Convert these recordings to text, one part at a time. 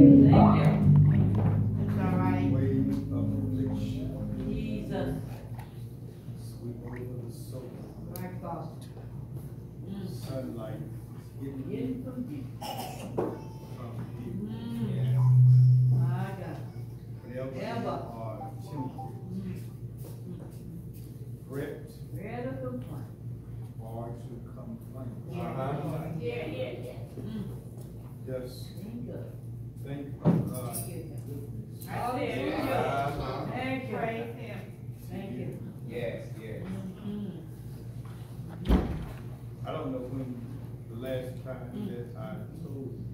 Wave of affliction. Jesus. Sweep over the soul. My God. Sunlight is Getting from you. from you. My God. Whenever you Ever. are tempted, fret, Ready to complain. or to complain. Yeah. Just Thank God. think of God's Thank you. goodness. Hallelujah. Thank you. Praise him. Thank you. Yes. I don't know when the last time that I told you,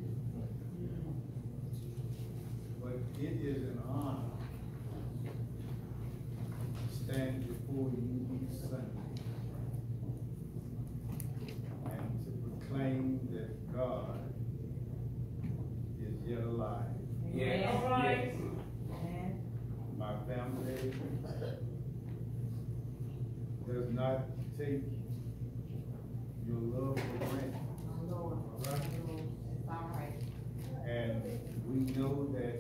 but it is an honor to stand before you each Sunday and to proclaim that God is yet alive. Yes. All right. And My family does not take your love for granted. my Lord. All right? It's all right. And we know that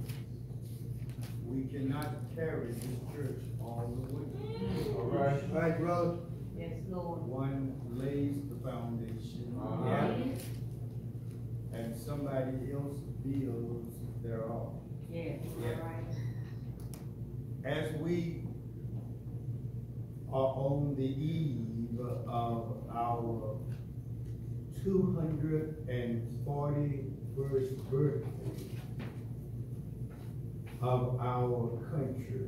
we cannot carry this church all the way. All right. Right, brother. Yes, Lord. One lays the foundation, and somebody else builds thereof. Yes. Yeah. All right. As we are on the eve of our 241st birthday of our country,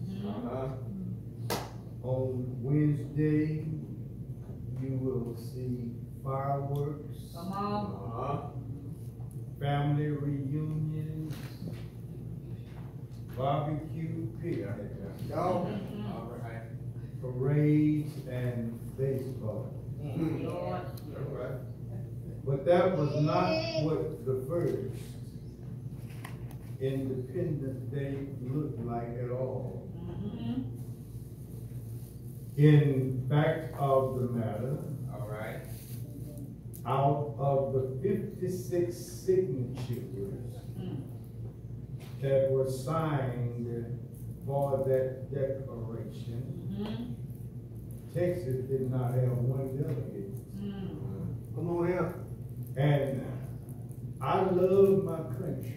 on Wednesday you will see fireworks, Come on. family reunions, barbecue picnics, Y'all. parades, and baseball. Lord. But that was not what the first Independence Day looked like at all. In fact of the matter, All right. out of the 56 signatures that were signed for that declaration, Texas did not have one delegate. Come on here. And I love my country.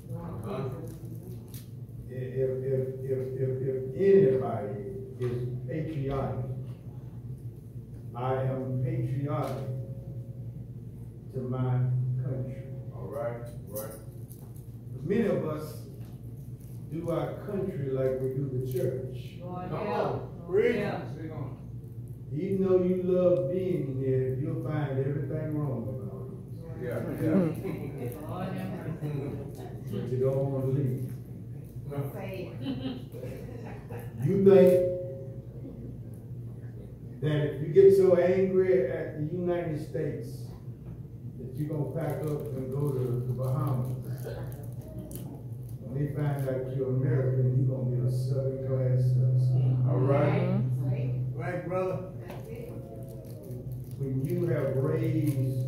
If anybody is patriotic, I am patriotic to my country. All right. Many of us do our country like we do the church. Lord, Come yeah. on. Read. Yeah. Speak on. Even though you love being here, you'll find everything wrong about it. Yeah. Lord have mercy. But you don't want to leave. Say You think that if you get so angry at the United States that you're going to pack up and go to the Bahamas. When they find out you're American, you're going to be a second class citizen. All right. Right, brother. When you have raised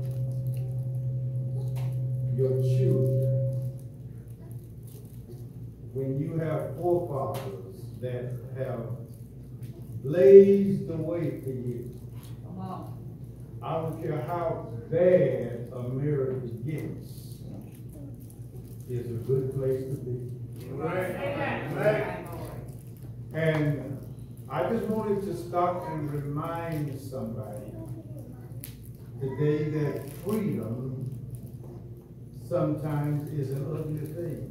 your children, when you have forefathers that have blazed the way for you, Come on. I don't care how bad America gets, is a good place to be. Right. And I just wanted to stop and remind somebody today that freedom sometimes is an ugly thing.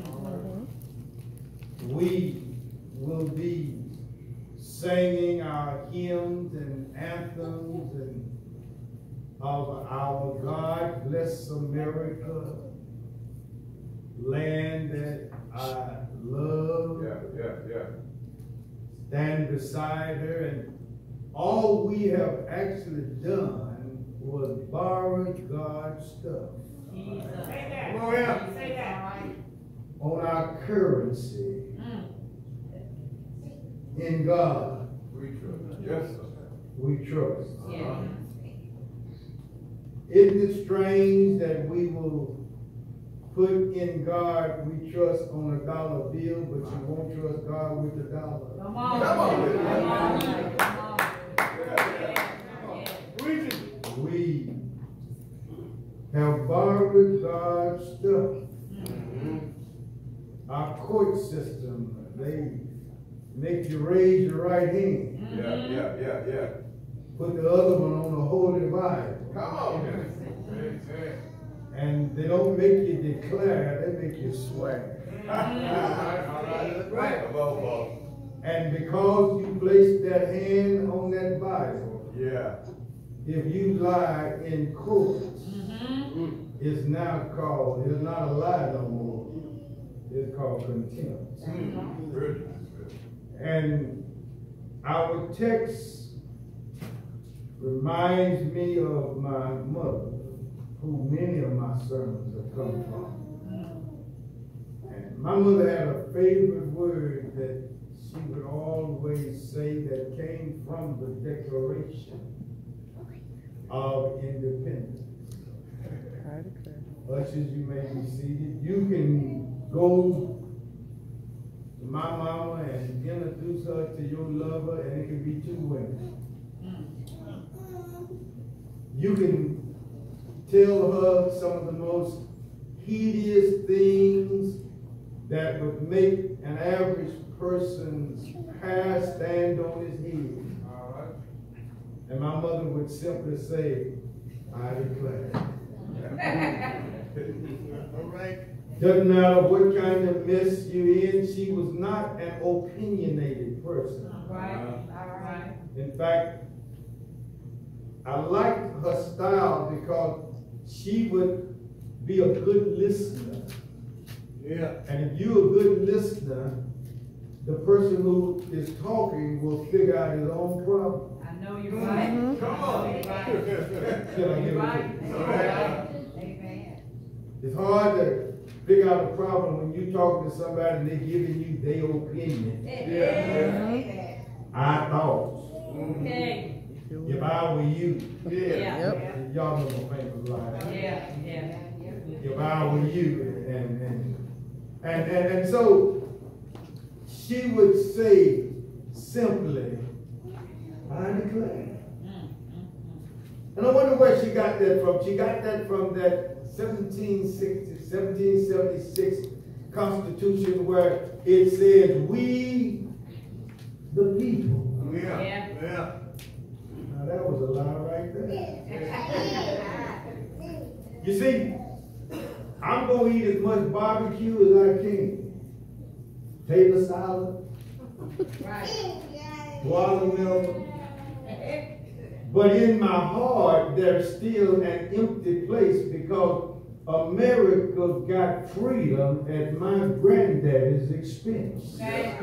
We will be singing our hymns and anthems and of our God bless America, land that I love. Yeah. Stand beside her, and all we have actually done was borrow God's stuff Jesus. Say that. Come on here. Say that. on our currency in God. We trust. Yes, sir. We trust. Yeah. Isn't it strange that we will put in God we trust on a dollar bill, but you won't trust God with the dollar. Come on. Come on. Come on. Come on. We have borrowed God's stuff. Our court system, they make you raise your right hand. Yeah. Put the other one on the Holy Bible. Come on. And they don't make you declare, they make you swear. Right. Come on, boss. And because you placed that hand on that Bible, Yeah. if you lie in court, it's now called, it's not a lie no more. It's called contempt. And our text reminds me of my mother, who many of my sermons have come from. And my mother had a favorite word that she would always say that came from the Declaration of Independence. Ushers, you may be seated. You can go to my mama and introduce her to your lover, and it can be two women. You can tell her some of the most hideous things that would make an average person's hair stand on his head. And my mother would simply say, I declare. All right. Doesn't matter what kind of mess you're in, she was not an opinionated person. Right. All right. In fact, I liked her style because she would be a good listener. Yeah. And if you're a good listener, the person who is talking will figure out his own problem. I know you're right. Come on. You're right. Can I give You're it right. to you? You're right. Amen. It's hard to figure out a problem when you're talking to somebody and they're giving you their opinion. I thought, Okay. if I were you, Yeah. y'all know my famous line. Yeah. If I were you, and so she would say simply, I declare. And I wonder where she got that from. She got that from that 1776 Constitution where it says, we the people. Yeah. Now that was a lie right there. You see, I'm going to eat as much barbecue as I can. Potato salad, watermelon. But in my heart, there's still an empty place because America got freedom at my granddaddy's expense.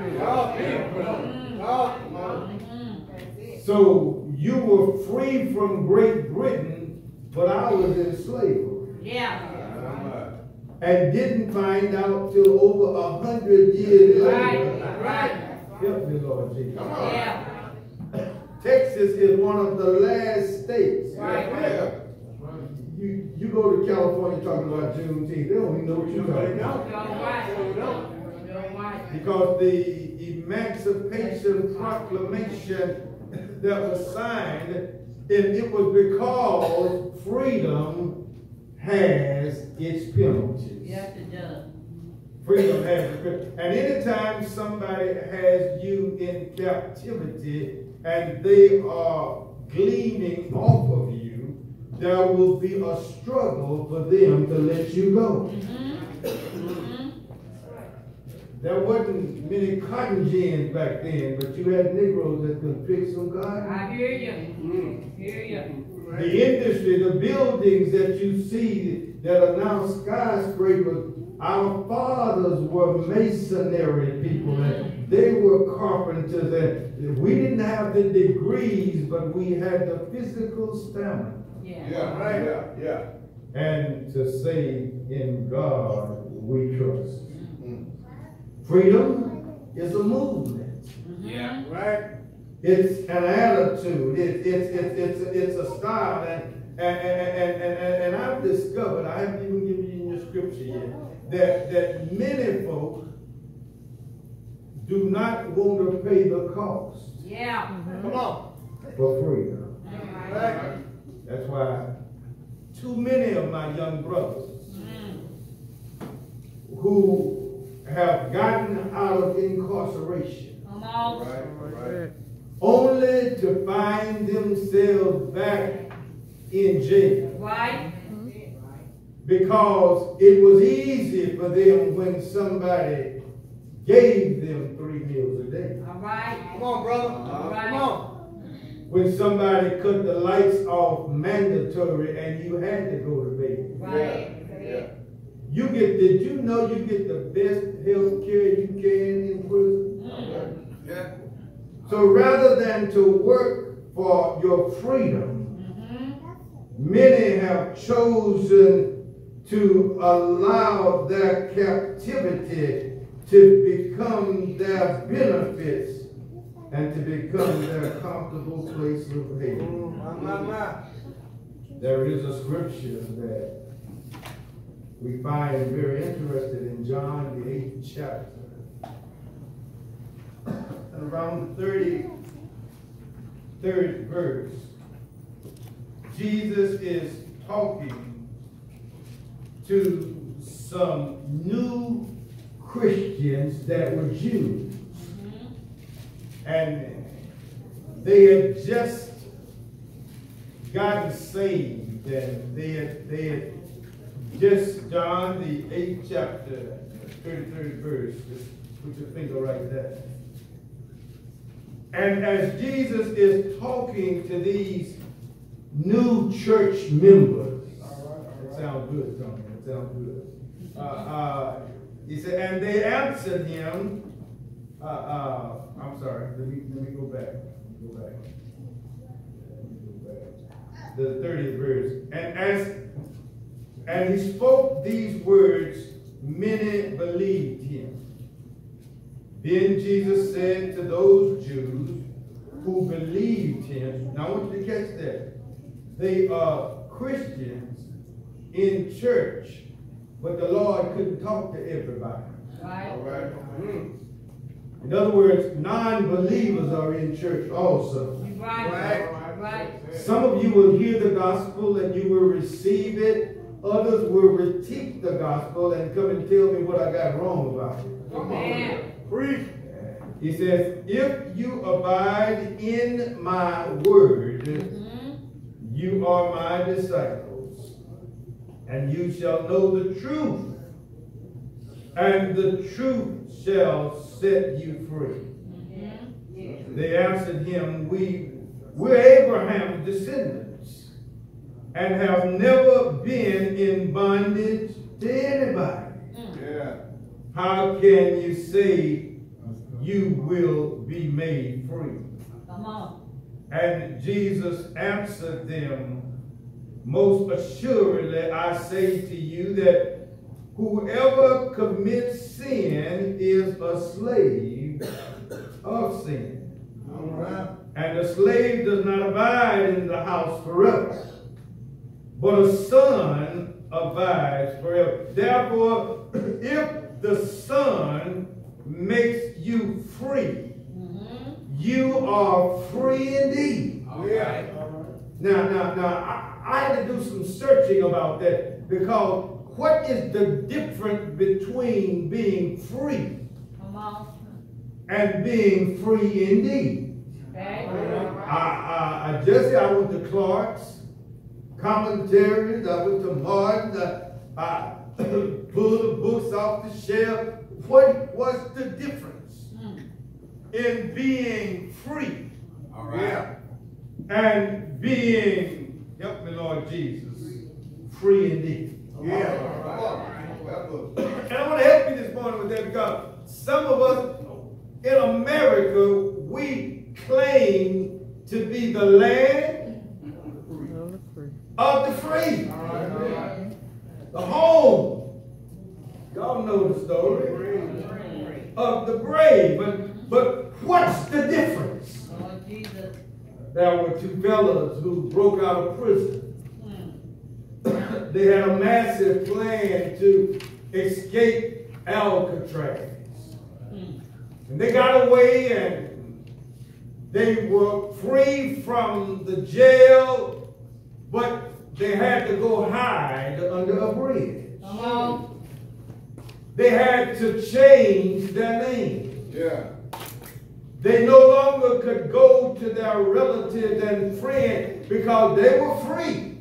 So you were free from Great Britain, but I was in slavery. Yeah. And didn't find out till over 100 years later. Right. Help me, Lord Jesus. Yeah. Texas is one of the last states. Right. You go to California talking about Juneteenth, they don't even know what you're talking about. You're right. Because the Emancipation Proclamation that was signed, it was because freedom has its penalties. Yes, it does. Freedom has its penalties. And anytime somebody has you in captivity and they are gleaning off of you, there will be a struggle for them to let you go. There wasn't many cotton gins back then, but you had Negroes that could pick some cotton. I hear you. Hear you. The industry, the buildings that you see that are now skyscrapers, our fathers were masonry people and they were carpenters, and we didn't have the degrees, but we had the physical stamina. Yeah. And to say, in God we trust. Freedom is a movement. Yeah. Right. It's an attitude. It's a style. And I've discovered, I haven't even given you scripture here, that many folk do not want to pay the cost Yeah. Come on. for freedom. Right. That's why too many of my young brothers who have gotten out of incarceration Come on. Right. only to find themselves back in jail Right. because it was easy for them when somebody gave them 3 meals a day. All right. Come on, brother. Right. Come on. When somebody cut the lights off mandatory and you had to go to bed. Right. Did you know you get the best health care you can in prison? Yeah. So rather than to work for your freedom, many have chosen to allow their captivity to become their benefits and to become their comfortable place of haven. My. There is a scripture that we find very interested in John, the 8th chapter. And around the 33rd verse, Jesus is talking to some new Christians that were Jews. And they had just gotten saved, and they had just, John, the 8th chapter, 33rd verse, just put your finger right there. And as Jesus is talking to these new church members, it sounds good, Tony, it sounds good. He said, and they answered him, I'm sorry, let me go back. The 30th verse. And he spoke these words, many believed him. Then Jesus said to those Jews who believed him, now I want you to catch that. They are Christians in church, but the Lord couldn't talk to everybody. Right. All right. In other words, non-believers are in church also. Right. Some of you will hear the gospel and you will receive it. Others will critique the gospel and come and tell me what I got wrong about it. Come Man. on. Preach. He says, if you abide in my word, you are my disciples, and you shall know the truth, and the truth shall set you free. They answered him, we're Abraham's descendants, and have never been in bondage to anybody. Yeah. How can you say you will be made free? Come on. And Jesus answered them, most assuredly I say to you that whoever commits sin is a slave of sin. All right. And a slave does not abide in the house forever, but a son abides forever. Therefore, if the Son makes you free, you are free indeed. Yeah. Now, I had to do some searching about that, because what is the difference between being free Come on. and being free indeed? Okay. Jesse, I went to Clark's commentaries, I went to Martin, I pulled the books off the shelf. What was the difference in being free? All right. And being, help me Lord Jesus, free indeed. Yeah. And I want to help you this morning with that, because some of us in America, we claim to be the land of the free. The home, y'all know the story, of the brave. But what's the difference? Lord Jesus. There were two fellas who broke out of prison. they had a massive plan to escape Alcatraz. And they got away and they were free from the jail, but they had to go hide under a bridge. Come on. They had to change their name. Yeah. They no longer could go to their relatives and friends because they were free.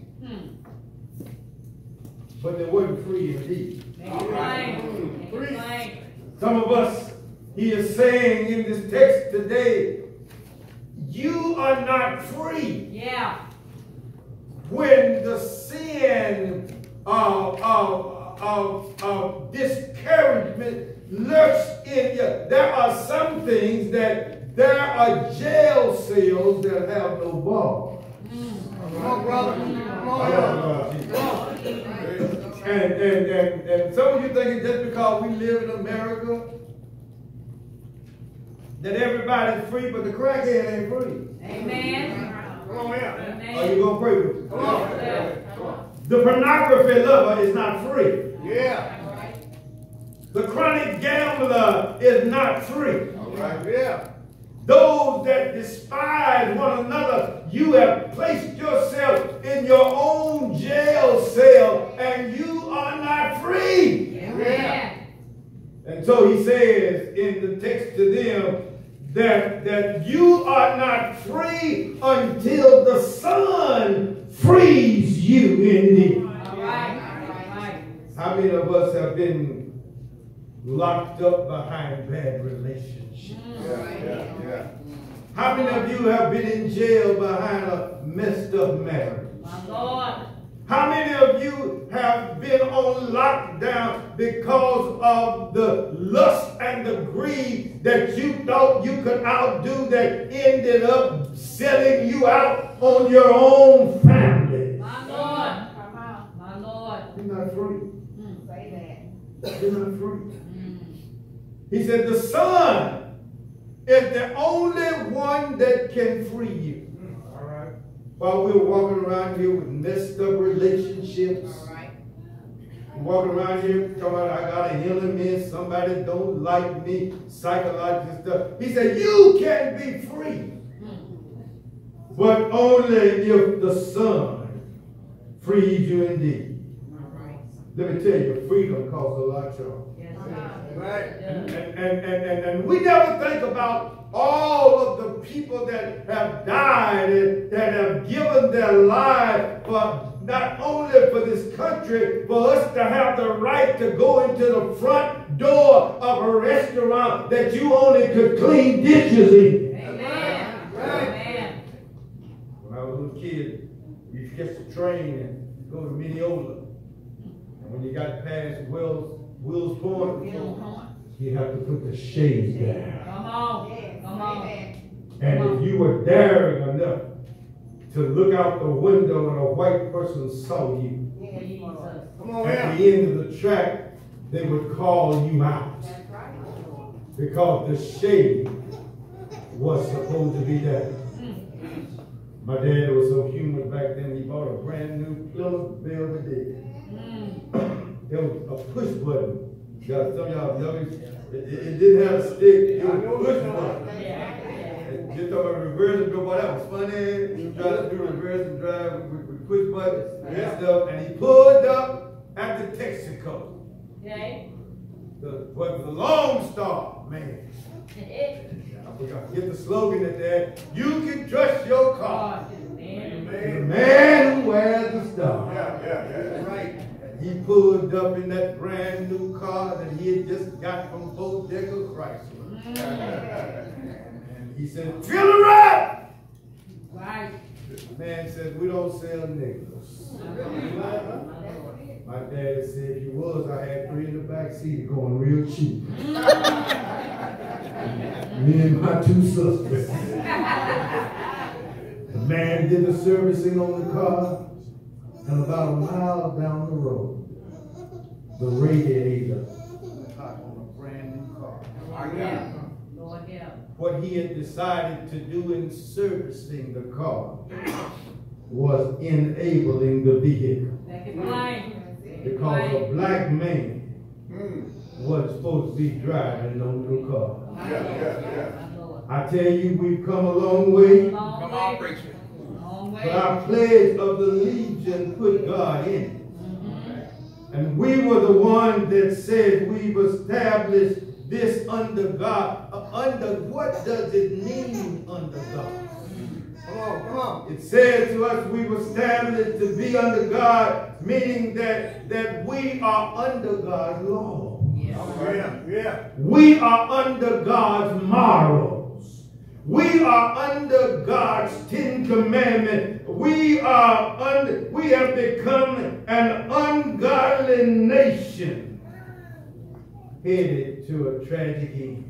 But they weren't free indeed. Make it plain. Make it plain. Some of us, he is saying in this text today, you are not free. Yeah. When the sin of discouragement lurks in you, there are some things that there are jail cells that have no bars. Come on, brother. Come on, And some of you think just because we live in America that everybody's free, but the crackhead ain't free. Amen. Come on here. Amen. Are you gonna pray with me? Come on. Come on. The pornography lover is not free. Yeah. The chronic gambler is not free. All right. Yeah. Those that despise one another, you have placed yourself in your own jail cell and you are not free. Amen. And so he says in the text to them that you are not free until the Son frees you indeed. All right. All right. How many of us have been locked up behind bad relationships? Yeah. How many of you have been in jail behind a messed up marriage? My Lord. How many of you have been on lockdown because of the lust and the greed that you thought you could outdo that ended up selling you out on your own family? My Lord. Come on. My Lord. You're not free. Say You're not free. that. He said the Son is the only one that can free you. All right. While we're walking around here with messed up relationships, walking around here talking about I got an enemy, somebody don't like me, psychological stuff. He said you can be free, but only if the Son frees you indeed. Let me tell you, freedom costs a lot, y'all. Yes, Right. And we never think about all of the people that have died and that have given their life for not only for this country, for us to have the right to go into the front door of a restaurant that you only could clean dishes in. Amen. Amen. When I was a little kid, we used to catch the train and go to Mineola. And when you got past Will's Point, you have to put the shades down. Come on. Come on. And if you were daring enough to look out the window and a white person saw you, Jesus. Come on at here. the end of the track, they would call you out. Because the shade was supposed to be there. My dad was so humorous back then, he bought a brand new Plymouth Belvedere. There was a push button. Some of y'all young, it didn't have a stick, it was a push button. Just talking about reverse and go, boy, that was funny. Try to do reverse and drive with push buttons and stuff. And he pulled up at the Texaco. Okay. But the Lone Star, man. I forgot. Get the slogan at that. You can trust your car. The man who wears the star. Yeah. Right. He pulled up in that brand new car that he had just got from Bodega Chrysler. And he said, fill her up! Right. The man said, we don't sell nickels. My dad said, if you was, I had 3 in the back seat going real cheap. Me and my 2 sisters. The man did the servicing on the car. And about a mile down the road, the radiator hot on a brand new car. Lord help. What he had decided to do in servicing the car was enabling the vehicle. Make it plain. Because a black man wasn't supposed to be driving no new car. I tell you, we've come a long way. Come on, preacher. But our pledge of the Legion put God in it. And we were the one that said we've established this under God. Under what does it mean under God? Come on. It says to us we've established to be under God, meaning that we are under God's law. Yeah. We are under God's morals. We are under God's 10 commandments. We have become an ungodly nation headed to a tragic end.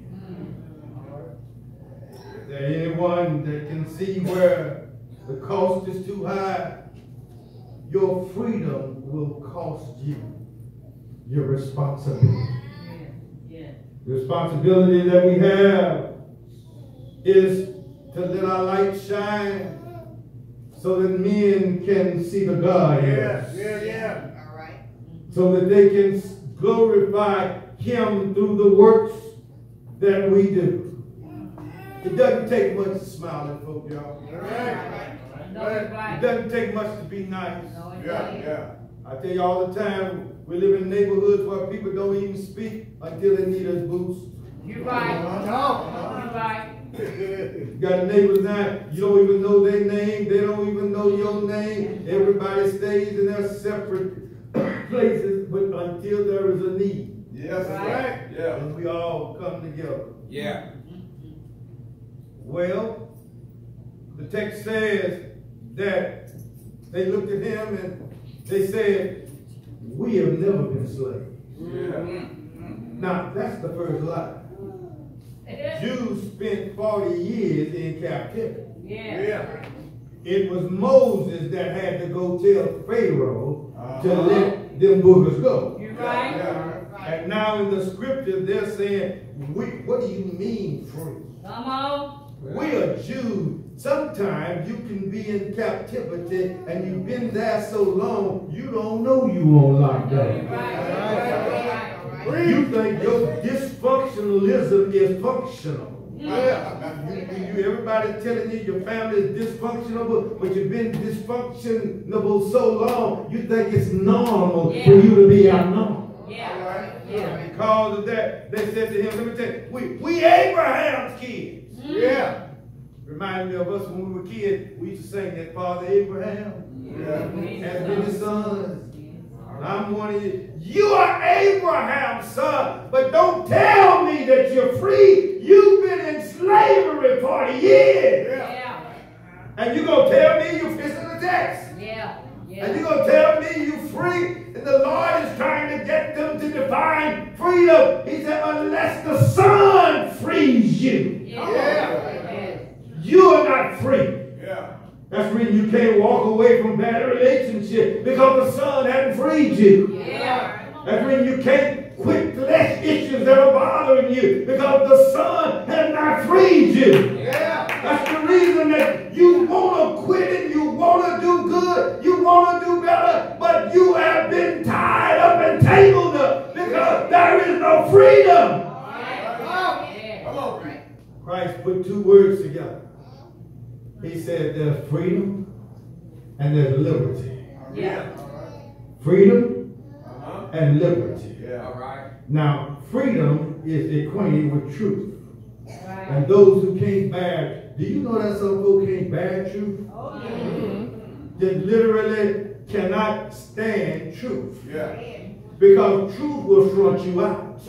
Is there anyone that can see where the cost is too high? Your freedom will cost you your responsibility. The responsibility that we have is to let our light shine so that men can see the God in us. Yeah. All right. So that they can glorify Him through the works that we do. It doesn't take much to smile at folk, y'all. All right. It doesn't take much to be nice. Yeah. I tell you all the time, we live in neighborhoods where people don't even speak until they need us boost. You right. You right. You got neighbors now, you don't even know their name, they don't even know your name. Everybody stays in their separate places, but until there is a need. Yes, Right. Yeah. And we all come together. Yeah. Well, the text says that they looked at him and they said, we have never been slaves. Yeah. Now, that's the first lie. Jews spent 40 years in captivity. Yeah. It was Moses that had to go tell Pharaoh to let them boogers go. You right. And now in the scripture, they're saying, what do you mean free? Come on. We are Jews. Sometimes you can be in captivity and you've been there so long, you don't know you on lockdown. You think your dysfunctionalism is functional. Everybody telling you your family is dysfunctional, but you've been dysfunctional so long, you think it's normal for you to be abnormal. Because of that, they said to him, let me tell you, we Abraham's kids. Yeah. Reminded me of us when we were kids, we used to sing that Father Abraham has many sons. I'm one of you. You are Abraham's son, but don't tell me that you're free. You've been in slavery 40 years. And you're going to tell me you're fixing the text. And you're going to tell me you're free. And the Lord is trying to get them to define freedom. He said, unless the Son frees you, you are not free. That's when you can't walk away from bad relationship because the Son hadn't freed you. That's when you can't quit less issues that are bothering you because the Son has not freed you. That's the reason that you want to quit it, you want to do good, you want to do better, but you have been tied up and tangled up because there is no freedom. Christ put two words together. He said there's freedom and there's liberty. Freedom and liberty. Now, freedom is acquainted with truth. And those who can't bear, do you know that some folk can't bear truth? That literally cannot stand truth. Because truth will front you out.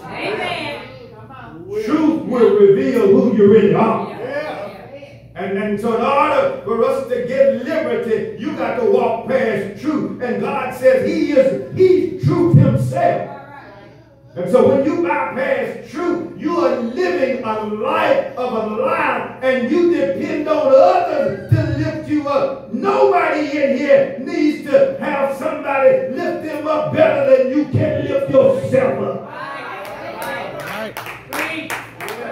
Truth will reveal who you really are. And so in order for us to get liberty, you got to walk past truth. And God says He's truth Himself. And so when you bypass truth, you are living a life of a lie, and you depend on others to lift you up. Nobody in here needs to have somebody lift them up better than you can lift yourself up.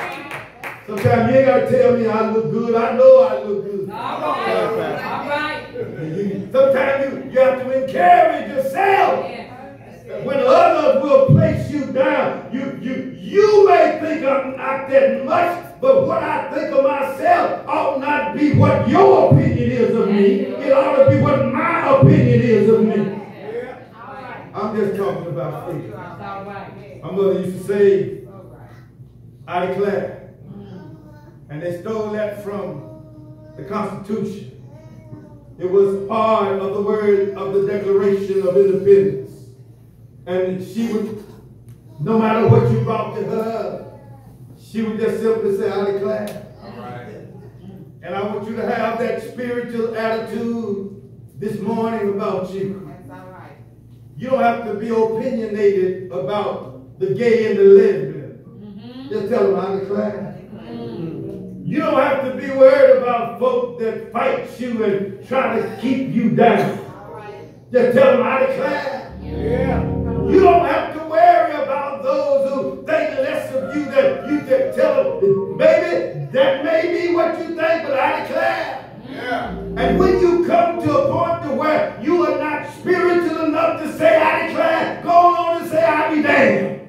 Sometimes you ain't got to tell me I look good. I know I look good. All right. Sometimes you have to encourage yourself. When others will place you down, you may think I'm not that much, but what I think of myself ought not be what your opinion is of me. It ought to be what my opinion is of me. I'm just talking about faith. My mother used to say, I declare. And they stole that from the Constitution. It was part of the word of the Declaration of Independence. And she would, no matter what you brought to her, she would just simply say, I declare. All right. And I want you to have that spiritual attitude this morning about you. That's all right. You don't have to be opinionated about the gay and the lesbian. Just tell them, I declare. You don't have to be worried about folk that fight you and try to keep you down. Just tell them, I declare. Yeah. You don't have to worry about those who think less of you that you can tell them, baby, that may be what you think, but I declare. Yeah. And when you come to a point to where you are not spiritual enough to say, I declare, go on and say, I be damned.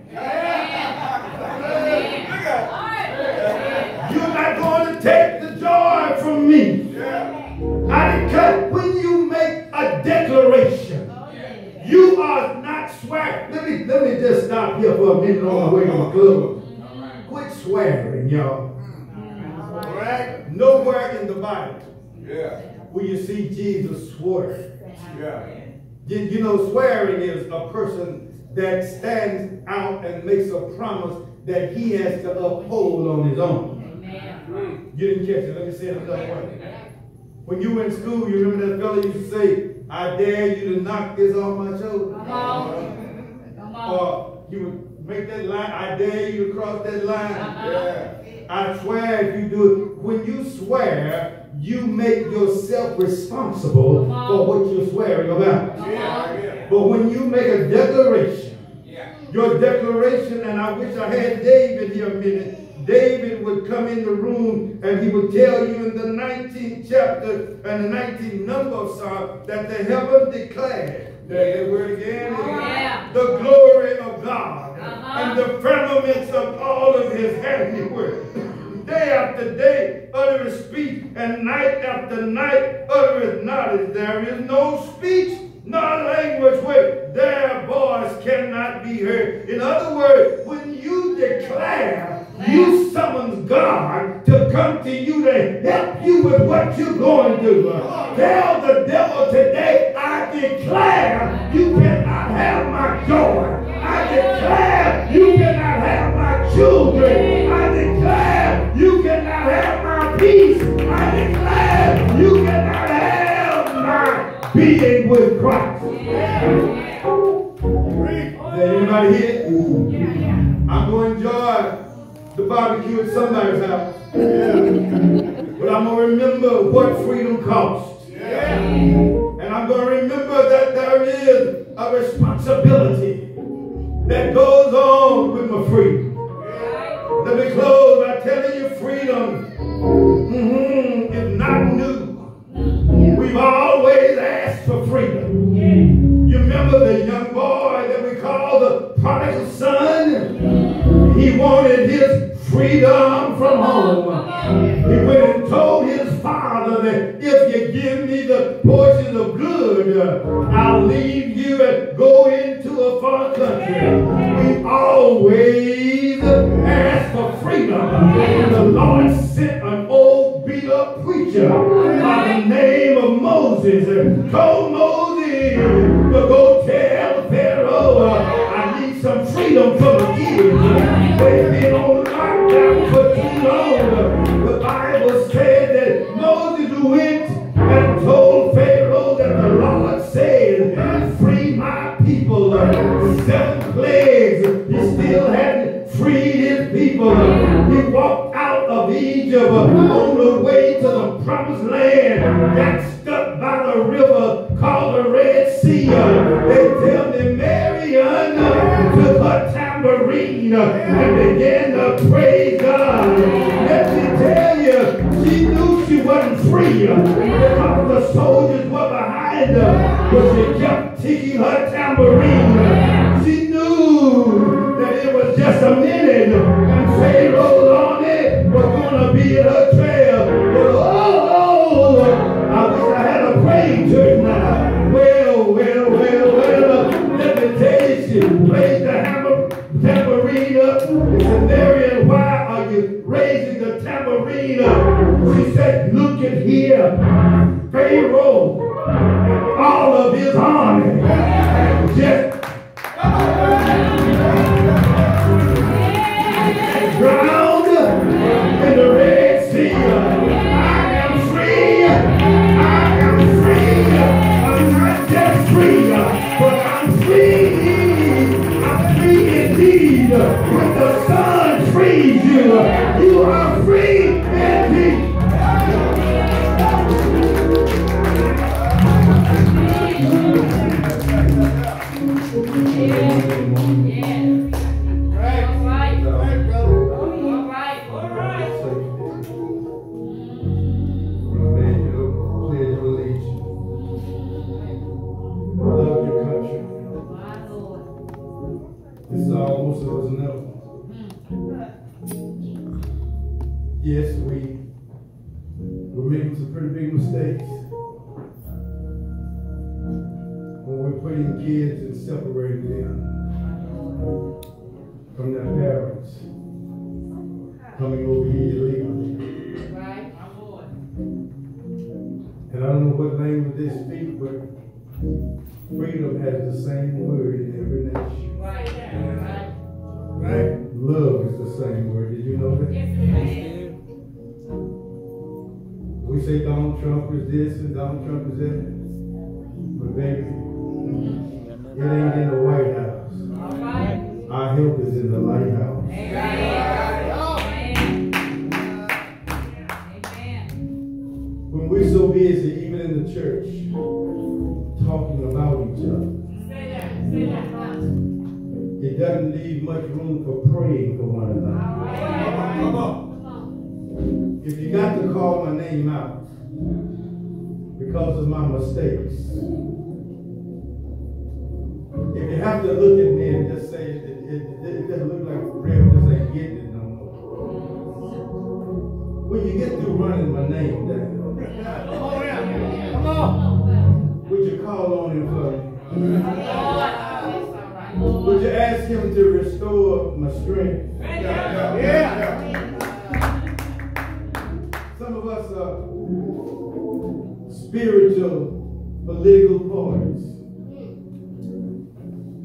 You're not going to take the joy from me. I declare, when you make a declaration, you are not swearing. Let me just stop here for a minute on the way to the club. Quit swearing, y'all. Correct. Nowhere in the Bible Yeah. will you see Jesus swear. Yeah. You know, swearing is a person that stands out and makes a promise that he has to uphold on his own. You didn't catch it. Let me say it another way. When you were in school, you remember that fellow used to say, I dare you to knock this off my shoulder. Come on. Or he would make that line, I dare you to cross that line. Yeah. I swear if you do it. When you swear, you make yourself responsible for what you're swearing about. Yeah. But when you make a declaration, your declaration, and I wish I had David here a minute, David would come in the room and he would tell you in the 19th chapter and the 19th number of Psalm that the heaven declared, that word again, the glory of God and the firmaments of all of his handiwork. Day after day uttereth speech, and night after night uttereth knowledge. There is no speech, nor language where their voice cannot be heard. In other words, when you declare, you summons God to come to you to help you with what you're going through. Tell the devil today, I declare you cannot have my joy. I declare you cannot have my children. I declare you cannot have my peace. I declare you cannot have my being with Christ. Is there anybody here? I'm going to enjoy the barbecue at somebody's house. But I'm going to remember what freedom costs. And I'm going to remember that there is a responsibility that goes on with my freedom. Let me close by telling you freedom is not new. We've always asked for freedom. You remember the young boy that we call the prodigal son? He wanted his freedom from home. He went and told his father that if you give me the portion of good, I'll leave you and go into a far country. We always ask for freedom. And the Lord sent an old beat-up preacher by the name of Moses and told Moses to go tell Pharaoh, I need some freedom for the kids. They've been on lockdown for too long. The Bible said that Moses went and told Pharaoh that the Lord said, free my people. 7 plagues. He still hadn't freed his people. He walked out of Egypt on the way to the promised land. Got stuck by the river called the Red Sea. They tell me Marian took her tambourine and began to praise God. Let me tell you, she knew she wasn't free because the soldiers were behind her, but she kept ticking her tambourine. She knew that it was just a minute, and Pharaoh's army was going to be at her trail. But oh, I wish I had a praying church now. Well, let me tell you, she played the tambourine up. They said, Marion, why are you raising the tambourine up? She said, look at here, Pharaoh, all of his army, just drowned in the Red Sea. I am free. I'm not just free, but I'm free. I'm free indeed. When the Son frees you, you are free indeed. Yes, we're making some pretty big mistakes when we're putting kids and separating them from their parents, coming over here illegally. Right, I'm on. And I don't know what language they speak, but freedom has the same word in every nation. Right, Right? Love is the same word. Did you know that? Yes, We say Donald Trump is this and Donald Trump is that. But baby, it ain't in the White House. all right. Our help is in the lighthouse. Amen. When we're so busy, even in the church, talking about each other, Say that. it doesn't leave much room for praying for one another. Come on. If you got to call my name out because of my mistakes, if you have to look at me and just say it doesn't look like real, just ain't getting it no more. When you get through running my name down, Come on. would you call on him for me? Lord. Would you ask him to restore my strength? Yeah. Some of us are spiritual political parties.